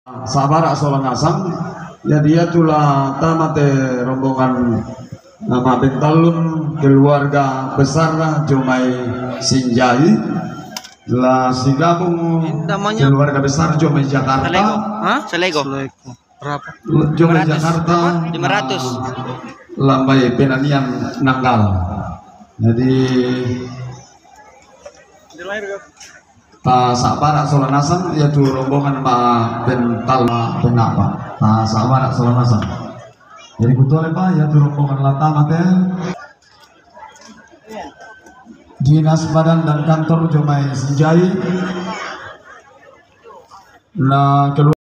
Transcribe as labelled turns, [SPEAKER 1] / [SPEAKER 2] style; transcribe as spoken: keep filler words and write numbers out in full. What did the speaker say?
[SPEAKER 1] Sabar Solang Asam ya dia tulah tamate rombongan nama Bentalun keluarga besar Jomai Sinjai lah si gabung keluarga besar Jomai Jakarta.
[SPEAKER 2] Hah? Selego.
[SPEAKER 1] Berapa? Jomai Jakarta
[SPEAKER 2] lima ratus
[SPEAKER 1] lambai penanian nanggal. Jadi ta sabar Solang Asam yaitu rombongan ma bental ma benapa ta sabar Solang Asam. Jadi kutu lepa yaitu rombongan lata mate dinas badan dan kantor Jomai Sinjai. Nah